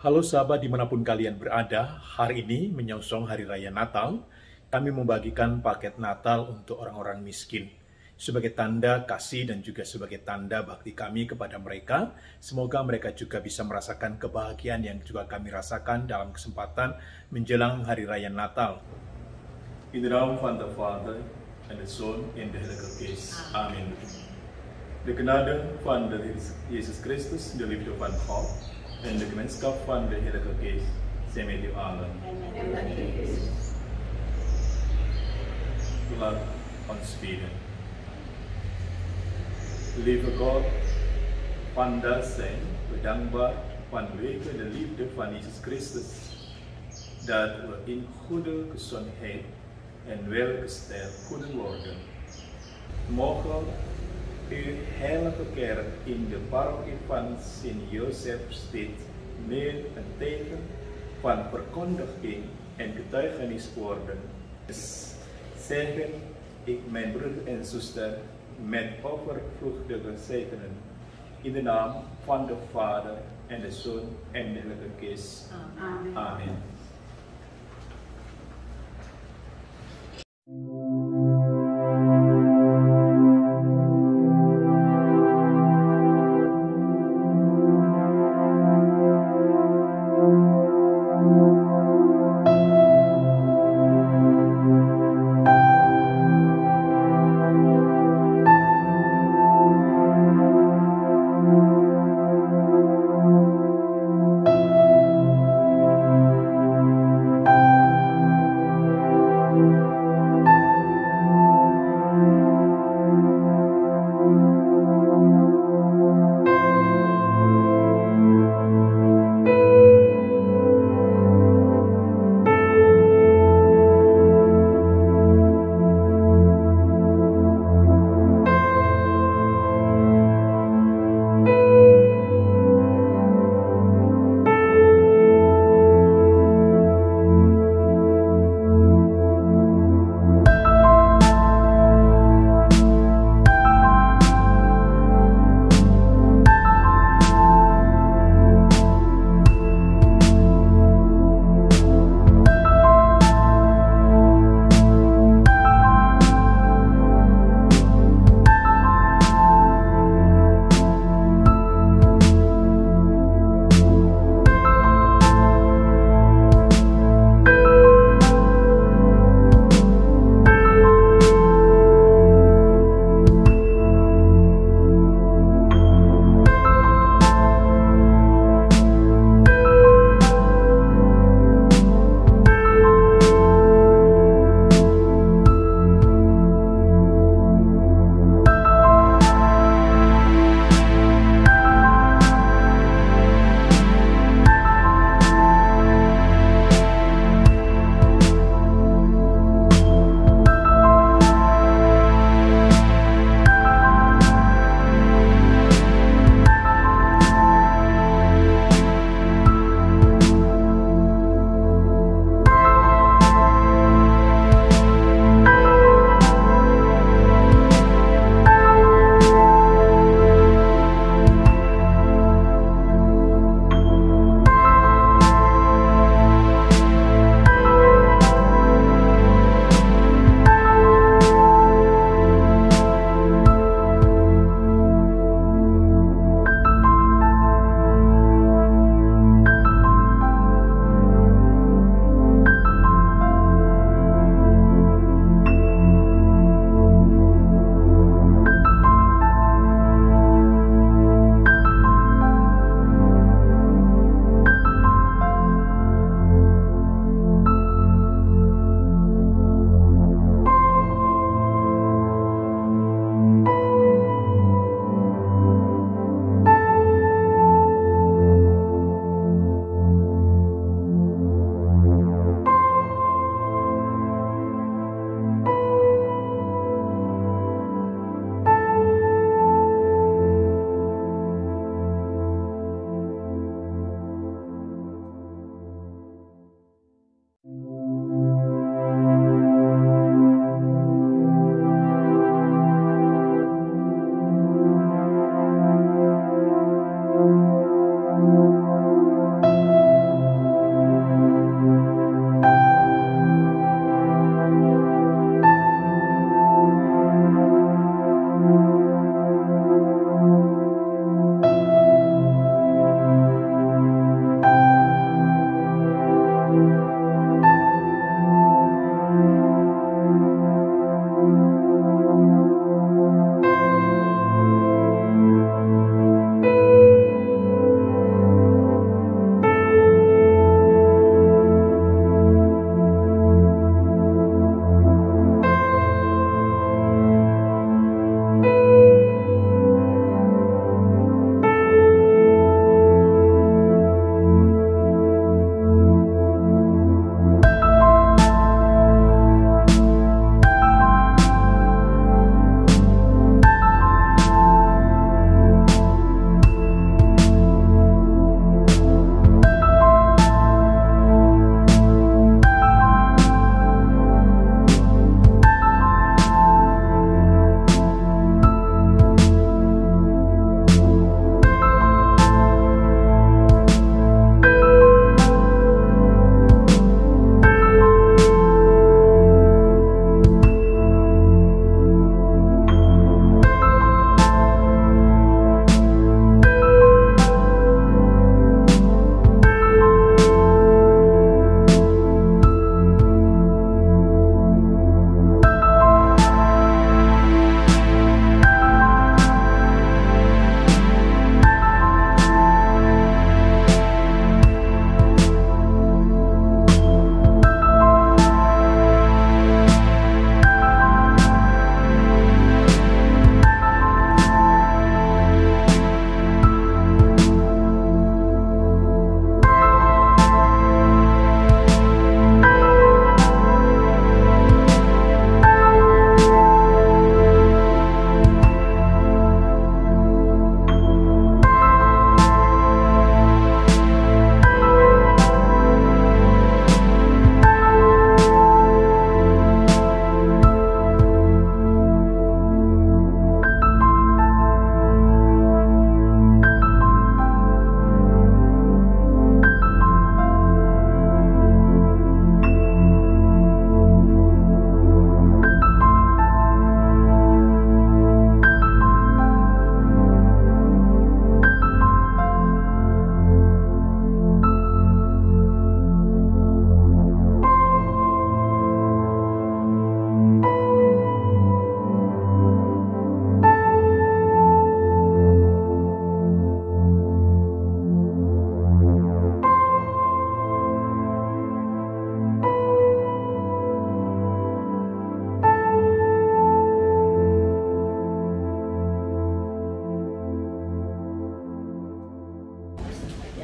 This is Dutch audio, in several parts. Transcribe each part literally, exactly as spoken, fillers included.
Halo sahabat dimanapun kalian berada, hari ini menyongsong Hari Raya Natal, kami membagikan paket Natal untuk orang-orang miskin. Sebagai tanda kasih dan juga sebagai tanda bakti kami kepada mereka, semoga mereka juga bisa merasakan kebahagiaan yang juga kami rasakan dalam kesempatan menjelang Hari Raya Natal. In the name van de Vader en de Zoon en de Heilige Geest. Amen. De genade van de Jezus Christus, de liefde van God en de gemeenschap van de Heilige Geest zijn met u allen. Laat ons bidden. Lieve God, vandaag zijn we dankbaar vanwege de liefde van Jezus Christus, dat we in goede gezondheid en welgesteld kunnen worden. Mogen uw heilige kerk in de parochie van Sint Jozef steeds meer een teken van verkondiging en getuigenis worden. Dus zeggen ik mijn broeder en zuster met overvloedige zegenen in de naam van de Vader en de Zoon en de Heilige Geest. Amen. Amen.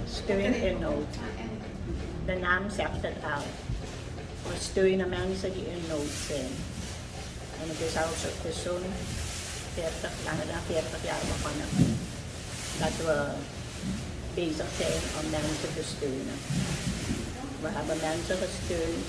Steun in nood. De naam zegt het al. We steunen mensen die in nood zijn. En het is al zo'n veertig, langer dan veertig jaar begonnen. Dat we bezig zijn om mensen te steunen. We hebben mensen gesteund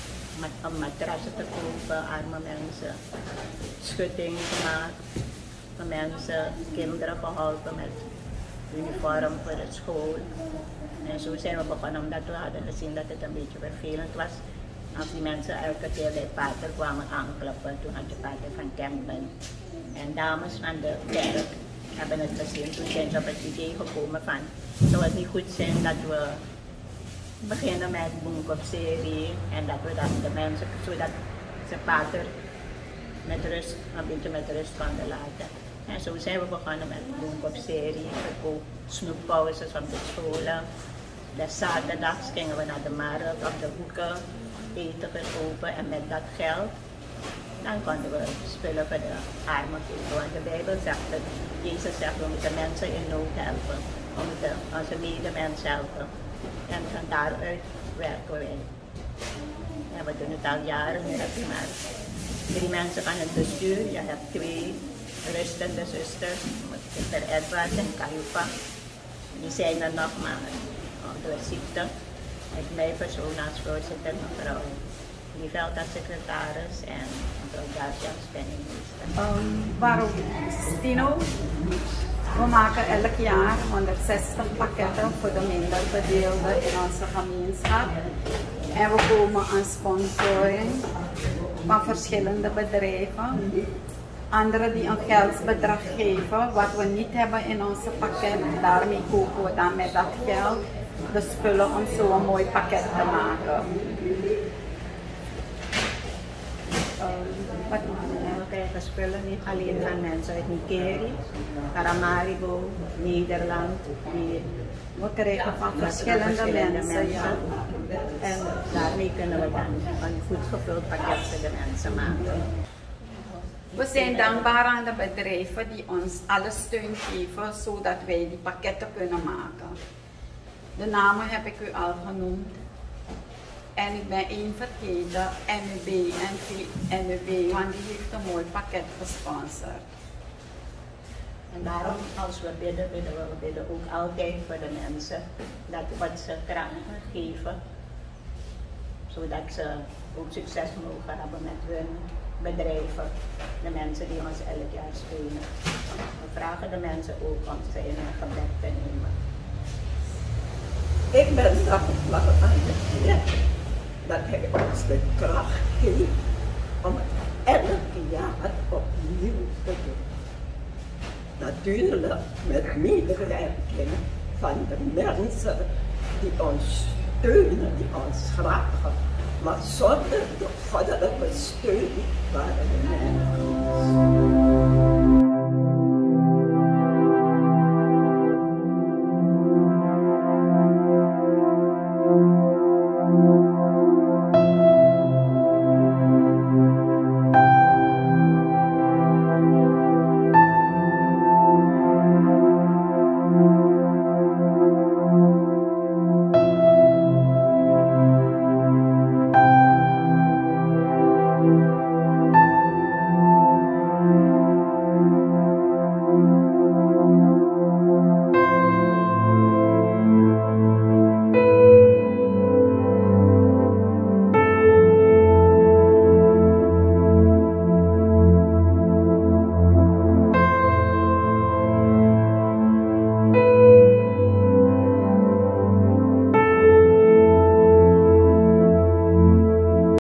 om matrassen te kopen, arme mensen, schutting gemaakt voor mensen, kinderen geholpen met uniform voor de school. En zo zijn we begonnen omdat we hadden gezien dat het een beetje vervelend was. Als die mensen elke keer bij pater kwamen aankloppen, toen had je pater van Kempen. En dames van de kerk hebben het gezien, toen zijn ze op het idee gekomen van, zou het niet goed zijn dat we beginnen met boekenkopserie en dat we dan de mensen, zodat ze pater met rust, een beetje met rust konden laten. En zo zijn we begonnen met boekenkopserie, ook snoeppauzes op de scholen. De zaterdags gingen we naar de markt op de hoeken, eten verkopen en met dat geld dan konden we spullen voor de armen kopen. Want de Bijbel zegt het, Jezus zegt we moeten mensen in nood helpen, we moeten onze medemens helpen. En van daaruit werken wij. En we doen het al jaren, nu heb je maar drie mensen van het bestuur, je hebt twee rustende zusters, mister Edward en Kayupa. Die zijn er nog maar door ziekte. Ik blijf persoon als voorzitter, mevrouw Lieveld als secretaris en mevrouw Dacia als penningmeester. Um, waarom Stino? We maken elk jaar honderdzestig pakketten voor de minder bedeelden in onze gemeenschap. En we komen aan sponsoring van verschillende bedrijven. Anderen die een geldsbedrag geven wat we niet hebben in onze pakket. Daarmee kopen we dan met dat geld de spullen om zo'n mooi pakket te maken. Wat we krijgen spullen niet alleen van mensen uit Nickerie, Paramaribo, Nederland. Die we krijgen van verschillende, verschillende mensen. mensen. Ja. En daarmee kunnen we dan een goed gevuld pakket voor de mensen maken. We zijn dankbaar aan de bedrijven die ons alle steun geven zodat wij die pakketten kunnen maken. De namen heb ik u al genoemd. En ik ben één vergeten, N U B en N U B, want die heeft een mooi pakket gesponsord. En daarom, als we bidden, bidden we, we bidden ook altijd voor de mensen, dat wat ze krachten geven, zodat ze ook succes mogen hebben met hun bedrijven, de mensen die ons elk jaar steunen. We vragen de mensen ook om ze in een gebed te nemen. Ik ben dankbaar aan de Heer dat Hij ons de kracht geeft om het elke jaar opnieuw te doen. Natuurlijk met medewerking van de mensen die ons steunen, die ons vragen. Maar zonder de goddelijke steun waren we nergens.